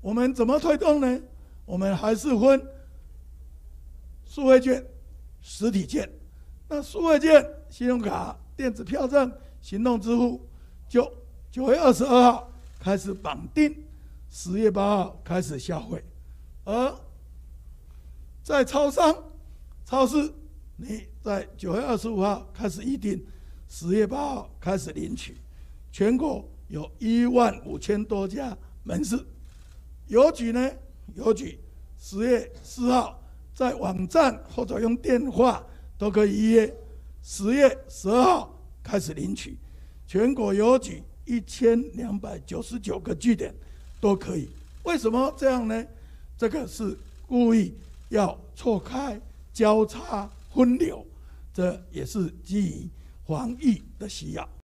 我们怎么推动呢？我们还是分数位券、实体券。那数位券、信用卡、电子票证、行动支付，就9月22号开始绑定，10月8号开始消费。而在超商、超市，你在9月25号开始预定，10月8号开始领取。全国有15000多家门市。邮局呢？邮局10月4号在网站或者用电话都可以预约，10月12号开始领取。全国邮局1299个据点都可以。为什么这样呢？这个是故意要错开、交叉、分流，这也是基于防疫的需要。